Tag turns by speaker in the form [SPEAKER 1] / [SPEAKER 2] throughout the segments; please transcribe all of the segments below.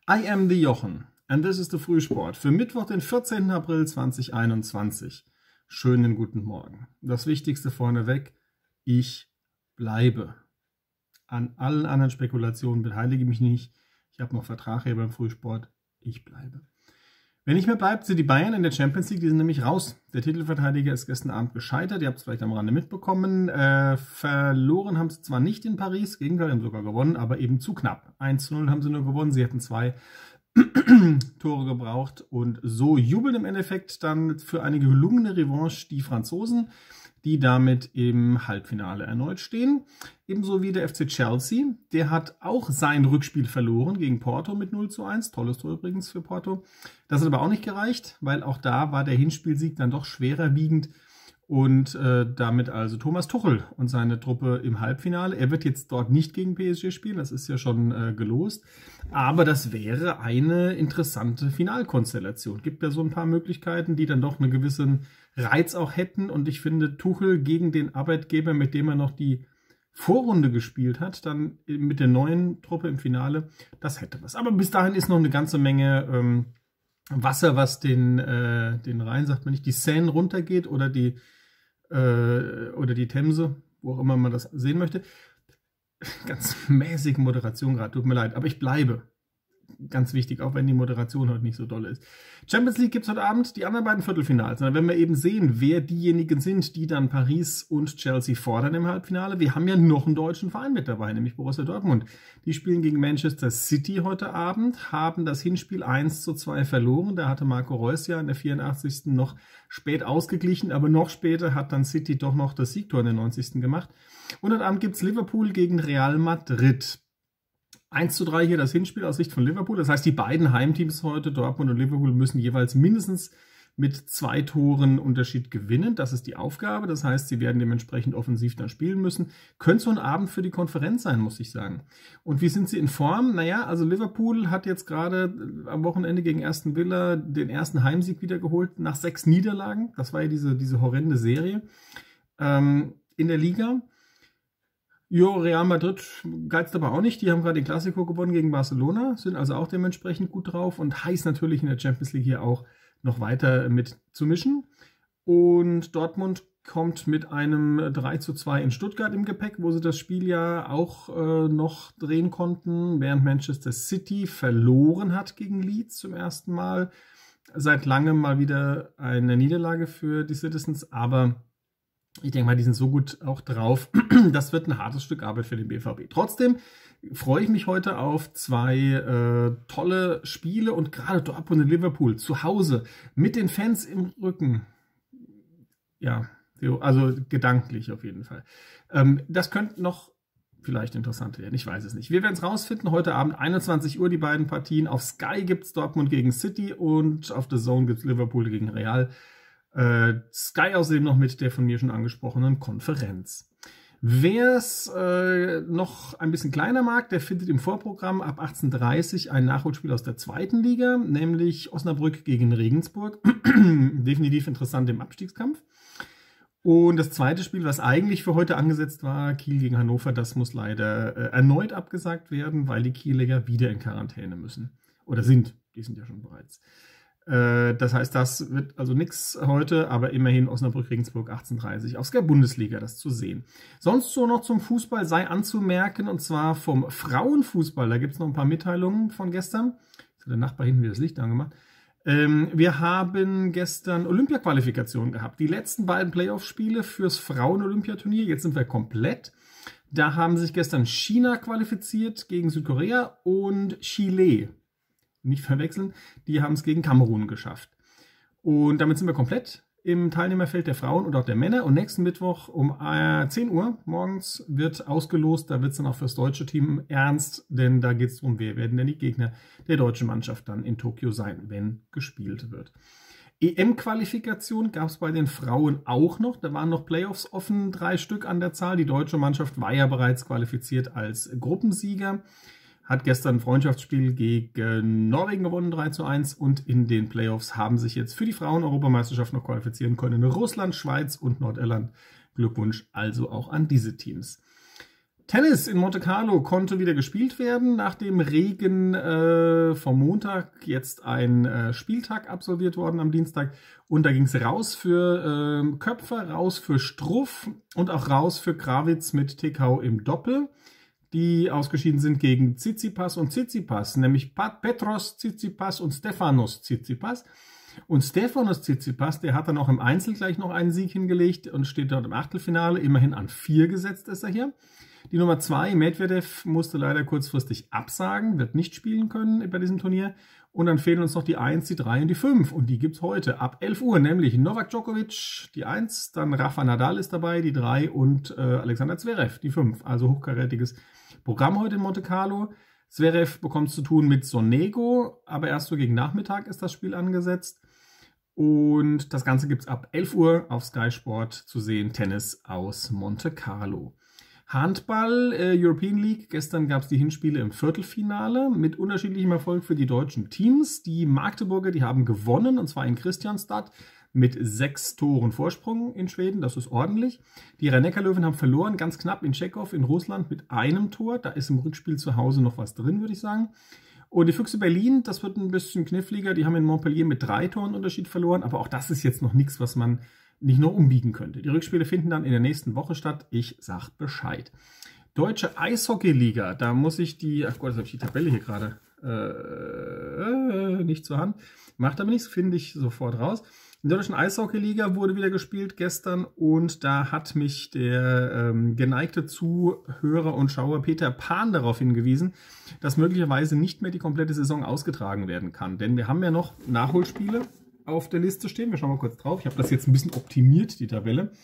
[SPEAKER 1] I am the Jochen and this is the Frühsport für Mittwoch, den 14. April 2021. Schönen guten Morgen. Das Wichtigste vorneweg, ich bleibe. An allen anderen Spekulationen beteilige ich mich nicht. Ich habe noch Vertrag hier beim Frühsport. Ich bleibe. Wenn nicht mehr bleibt, sind die Bayern in der Champions League, die sind nämlich raus. Der Titelverteidiger ist gestern Abend gescheitert, ihr habt es vielleicht am Rande mitbekommen. Verloren haben sie zwar nicht in Paris, Gegenteil, haben sogar gewonnen, aber eben zu knapp. 1:0 haben sie nur gewonnen, sie hätten 2 Tore gebraucht und so jubeln im Endeffekt dann für eine gelungene Revanche die Franzosen, die damit im Halbfinale erneut stehen. Ebenso wie der FC Chelsea, der hat auch sein Rückspiel verloren gegen Porto mit 0:1. Tolles Tor übrigens für Porto. Das hat aber auch nicht gereicht, weil auch da war der Hinspielsieg dann doch schwerer wiegend. Und damit also Thomas Tuchel und seine Truppe im Halbfinale. Er wird jetzt dort nicht gegen PSG spielen, das ist ja schon gelost. Aber das wäre eine interessante Finalkonstellation. Gibt ja so ein paar Möglichkeiten, die dann doch einen gewissen Reiz auch hätten. Und ich finde, Tuchel gegen den Arbeitgeber, mit dem er noch die Vorrunde gespielt hat, dann mit der neuen Truppe im Finale, das hätte was. Aber bis dahin ist noch eine ganze Menge Wasser, was den Rhein, sagt man nicht, die Seine runtergeht oder die Themse, wo auch immer man das sehen möchte. Ganz mäßige Moderation gerade, tut mir leid, aber ich bleibe. Ganz wichtig, auch wenn die Moderation heute nicht so doll ist. Champions League gibt es heute Abend die anderen beiden Viertelfinals. Und dann werden wir eben sehen, wer diejenigen sind, die dann Paris und Chelsea fordern im Halbfinale. Wir haben ja noch einen deutschen Verein mit dabei, nämlich Borussia Dortmund. Die spielen gegen Manchester City heute Abend, haben das Hinspiel 1:2 verloren. Da hatte Marco Reus ja in der 84. noch spät ausgeglichen, aber noch später hat dann City doch noch das Siegtor in der 90. gemacht. Und heute Abend gibt es Liverpool gegen Real Madrid. 1:3 hier das Hinspiel aus Sicht von Liverpool. Das heißt, die beiden Heimteams heute, Dortmund und Liverpool, müssen jeweils mindestens mit 2 Toren Unterschied gewinnen. Das ist die Aufgabe. Das heißt, sie werden dementsprechend offensiv dann spielen müssen. Könnte so ein Abend für die Konferenz sein, muss ich sagen. Und wie sind sie in Form? Naja, also Liverpool hat jetzt gerade am Wochenende gegen Aston Villa den ersten Heimsieg wiedergeholt nach 6 Niederlagen. Das war ja diese horrende Serie in der Liga. Jo, Real Madrid geizt aber auch nicht. Die haben gerade den Clasico gewonnen gegen Barcelona, sind also auch dementsprechend gut drauf und heiß natürlich in der Champions League hier auch noch weiter mit zu mischen. Und Dortmund kommt mit einem 3:2 in Stuttgart im Gepäck, wo sie das Spiel ja auch noch drehen konnten, während Manchester City verloren hat gegen Leeds zum ersten Mal. Seit langem mal wieder eine Niederlage für die Citizens, aber ich denke mal, die sind so gut auch drauf. Das wird ein hartes Stück Arbeit für den BVB. Trotzdem freue ich mich heute auf 2 tolle Spiele und gerade Dortmund und Liverpool zu Hause mit den Fans im Rücken. Ja, also gedanklich auf jeden Fall. Das könnte noch vielleicht interessant werden. Ich weiß es nicht. Wir werden es rausfinden. Heute Abend 21 Uhr die beiden Partien. Auf Sky gibt es Dortmund gegen City und auf The Zone gibt es Liverpool gegen Real. Sky außerdem noch mit der von mir schon angesprochenen Konferenz. Wer es noch ein bisschen kleiner mag, der findet im Vorprogramm ab 18:30 ein Nachholspiel aus der 2. Liga, nämlich Osnabrück gegen Regensburg. Definitiv interessant im Abstiegskampf. Und das zweite Spiel, was eigentlich für heute angesetzt war, Kiel gegen Hannover, das muss leider erneut abgesagt werden, weil die Kieliger wieder in Quarantäne müssen. Oder sind, die sind ja schon bereits. Das heißt, das wird also nichts heute, aber immerhin Osnabrück-Regensburg 18:30 auf Sky Bundesliga, das zu sehen. Sonst so noch zum Fußball sei anzumerken, und zwar vom Frauenfußball. Da gibt es noch ein paar Mitteilungen von gestern. Jetzt hat der Nachbar hinten wieder das Licht angemacht. Wir haben gestern Olympia-Qualifikation gehabt. Die letzten beiden Playoff-Spiele fürs Frauen-Olympiaturnier. Jetzt sind wir komplett. Da haben sich gestern China qualifiziert gegen Südkorea und Chile. Nicht verwechseln, die haben es gegen Kamerun geschafft. Und damit sind wir komplett im Teilnehmerfeld der Frauen und auch der Männer. Und nächsten Mittwoch um 10 Uhr morgens wird ausgelost. Da wird es dann auch fürs deutsche Team ernst, denn da geht es darum, wer werden denn die Gegner der deutschen Mannschaft dann in Tokio sein, wenn gespielt wird. EM-Qualifikation gab es bei den Frauen auch noch. Da waren noch Playoffs offen, 3 Stück an der Zahl. Die deutsche Mannschaft war ja bereits qualifiziert als Gruppensieger. Hat gestern ein Freundschaftsspiel gegen Norwegen gewonnen, 3:1. Und in den Playoffs haben sich jetzt für die Frauen-Europameisterschaft noch qualifizieren können Russland, Schweiz und Nordirland. Glückwunsch also auch an diese Teams. Tennis in Monte Carlo konnte wieder gespielt werden. Nach dem Regen vom Montag jetzt ein Spieltag absolviert worden am Dienstag. Und da ging es raus für Köpfer, raus für Struff und auch raus für Krawitz mit Tekau im Doppel, die ausgeschieden sind gegen Tsitsipas und Tsitsipas, nämlich Petros Tsitsipas und Stefanos Tsitsipas. Und Stefanos Tsitsipas, der hat dann auch im Einzel gleich noch einen Sieg hingelegt und steht dort im Achtelfinale. Immerhin an 4 gesetzt ist er hier. Die Nummer 2, Medvedev, musste leider kurzfristig absagen, wird nicht spielen können bei diesem Turnier. Und dann fehlen uns noch die 1, die 3 und die 5. Und die gibt es heute ab 11 Uhr, nämlich Novak Djokovic, die 1, dann Rafa Nadal ist dabei, die 3 und Alexander Zverev, die 5. Also hochkarätiges Programm heute in Monte Carlo. Zverev bekommt es zu tun mit Sonego, aber erst so gegen Nachmittag ist das Spiel angesetzt. Und das Ganze gibt es ab 11 Uhr auf Sky Sport zu sehen, Tennis aus Monte Carlo. Handball, European League. Gestern gab es die Hinspiele im Viertelfinale mit unterschiedlichem Erfolg für die deutschen Teams. Die Magdeburger, die haben gewonnen, und zwar in Kristianstad mit 6 Toren Vorsprung in Schweden. Das ist ordentlich. Die Rhein-Neckar-Löwen haben verloren, ganz knapp in Tschechow in Russland mit 1 Tor. Da ist im Rückspiel zu Hause noch was drin, würde ich sagen. Und die Füchse Berlin, das wird ein bisschen kniffliger. Die haben in Montpellier mit 3 Toren Unterschied verloren. Aber auch das ist jetzt noch nichts, was man nicht noch umbiegen könnte. Die Rückspiele finden dann in der nächsten Woche statt. Ich sag Bescheid. Deutsche Eishockeyliga, da muss ich die, ach Gott, jetzt habe ich die Tabelle hier gerade nicht zur Hand. Macht aber nichts, finde ich sofort raus. In der Deutschen Eishockeyliga wurde wieder gespielt gestern und da hat mich der geneigte Zuhörer und Schauer Peter Pan darauf hingewiesen, dass möglicherweise nicht mehr die komplette Saison ausgetragen werden kann. Denn wir haben ja noch Nachholspiele auf der Liste stehen. Wir schauen mal kurz drauf. Ich habe das jetzt ein bisschen optimiert, die Tabelle.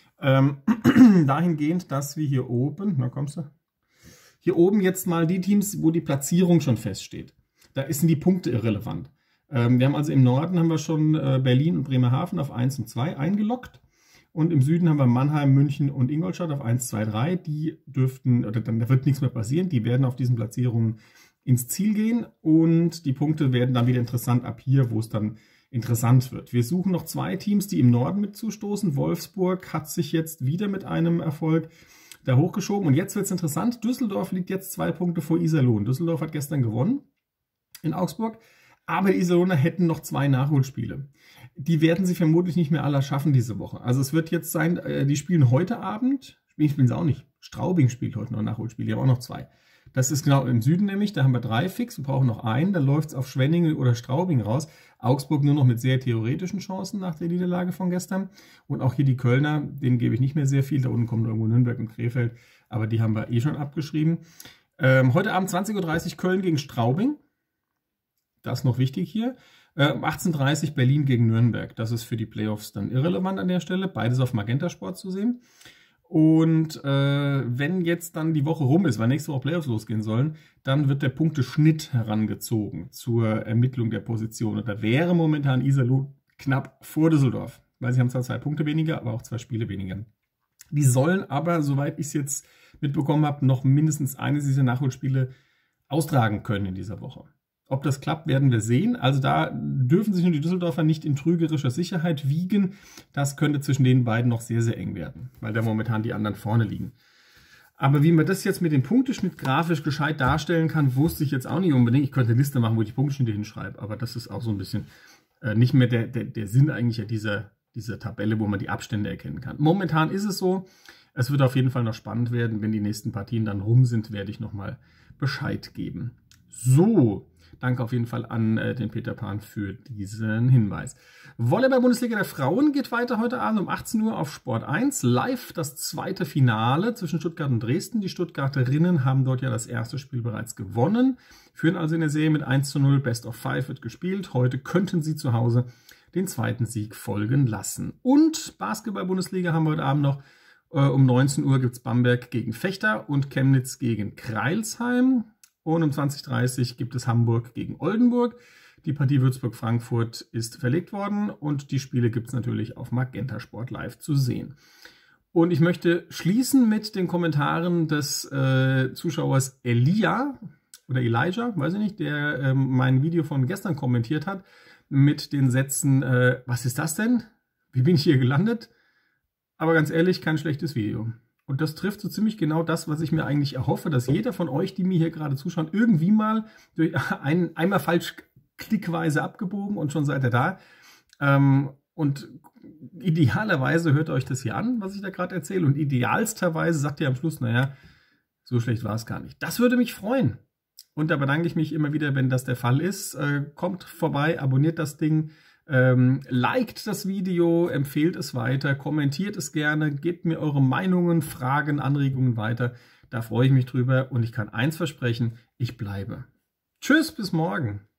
[SPEAKER 1] Dahingehend, dass wir hier oben, na kommst du, hier oben jetzt mal die Teams, wo die Platzierung schon feststeht. Da sind die Punkte irrelevant. Wir haben also im Norden haben wir schon Berlin und Bremerhaven auf 1 und 2 eingeloggt. Und im Süden haben wir Mannheim, München und Ingolstadt auf 1, 2, 3. Die dürften, oder dann da wird nichts mehr passieren. Die werden auf diesen Platzierungen ins Ziel gehen. Und die Punkte werden dann wieder interessant ab hier, wo es dann interessant wird. Wir suchen noch 2 Teams, die im Norden mit zustoßen. Wolfsburg hat sich jetzt wieder mit einem Erfolg da hochgeschoben. Und jetzt wird es interessant. Düsseldorf liegt jetzt 2 Punkte vor Iserlohn. Düsseldorf hat gestern gewonnen in Augsburg. Aber die Iserlohner hätten noch 2 Nachholspiele. Die werden sie vermutlich nicht mehr alle schaffen diese Woche. Also es wird jetzt sein, die spielen heute Abend. Spielen sie auch nicht. Straubing spielt heute noch ein Nachholspiel. Die haben auch noch 2. Das ist genau im Süden nämlich, da haben wir 3 fix, wir brauchen noch einen, dann läuft es auf Schwenningen oder Straubing raus. Augsburg nur noch mit sehr theoretischen Chancen nach der Niederlage von gestern. Und auch hier die Kölner, denen gebe ich nicht mehr sehr viel, da unten kommen irgendwo Nürnberg und Krefeld, aber die haben wir eh schon abgeschrieben. Heute Abend 20:30 Uhr Köln gegen Straubing, das ist noch wichtig hier. 18:30 Uhr Berlin gegen Nürnberg, das ist für die Playoffs dann irrelevant an der Stelle, beides auf Magenta Sport zu sehen. Und wenn jetzt dann die Woche rum ist, weil nächste Woche Playoffs losgehen sollen, dann wird der Punkteschnitt herangezogen zur Ermittlung der Position. Und da wäre momentan Iserlohn knapp vor Düsseldorf, weil sie haben zwar 2 Punkte weniger, aber auch 2 Spiele weniger. Die sollen aber, soweit ich es jetzt mitbekommen habe, noch mindestens eines dieser Nachholspiele austragen können in dieser Woche. Ob das klappt, werden wir sehen. Also da dürfen sich nur die Düsseldorfer nicht in trügerischer Sicherheit wiegen. Das könnte zwischen den beiden noch sehr, sehr eng werden, weil da momentan die anderen vorne liegen. Aber wie man das jetzt mit dem Punkteschnitt grafisch gescheit darstellen kann, wusste ich jetzt auch nicht unbedingt. Ich könnte eine Liste machen, wo ich die Punkteschnitte hinschreibe, aber das ist auch so ein bisschen nicht mehr der Sinn eigentlich dieser Tabelle, wo man die Abstände erkennen kann. Momentan ist es so. Es wird auf jeden Fall noch spannend werden. Wenn die nächsten Partien dann rum sind, werde ich nochmal Bescheid geben. So. Danke auf jeden Fall an den Peter Pan für diesen Hinweis. Volleyball-Bundesliga der Frauen geht weiter heute Abend um 18 Uhr auf Sport 1. Live das 2. Finale zwischen Stuttgart und Dresden. Die Stuttgarterinnen haben dort ja das erste Spiel bereits gewonnen. Führen also in der Serie mit 1:0. Best of 5 wird gespielt. Heute könnten sie zu Hause den 2. Sieg folgen lassen. Und Basketball-Bundesliga haben wir heute Abend noch. Um 19 Uhr gibt es Bamberg gegen Vechta und Chemnitz gegen Crailsheim. Und um 20:30 gibt es Hamburg gegen Oldenburg. Die Partie Würzburg-Frankfurt ist verlegt worden und die Spiele gibt es natürlich auf Magenta Sport live zu sehen. Und ich möchte schließen mit den Kommentaren des Zuschauers Elijah, weiß ich nicht, der mein Video von gestern kommentiert hat, mit den Sätzen, was ist das denn? Wie bin ich hier gelandet? Aber ganz ehrlich, kein schlechtes Video. Und das trifft so ziemlich genau das, was ich mir eigentlich erhoffe, dass jeder von euch, die mir hier gerade zuschauen, irgendwie mal durch einmal falsch klickweise abgebogen und schon seid ihr da. Und idealerweise hört euch das hier an, was ich da gerade erzähle. Und idealsterweise sagt ihr am Schluss, naja, so schlecht war es gar nicht. Das würde mich freuen. Und da bedanke ich mich immer wieder, wenn das der Fall ist. Kommt vorbei, abonniert das Ding, liked das Video, empfehlt es weiter, kommentiert es gerne, gebt mir eure Meinungen, Fragen, Anregungen weiter. Da freue ich mich drüber und ich kann eins versprechen, ich bleibe. Tschüss, bis morgen.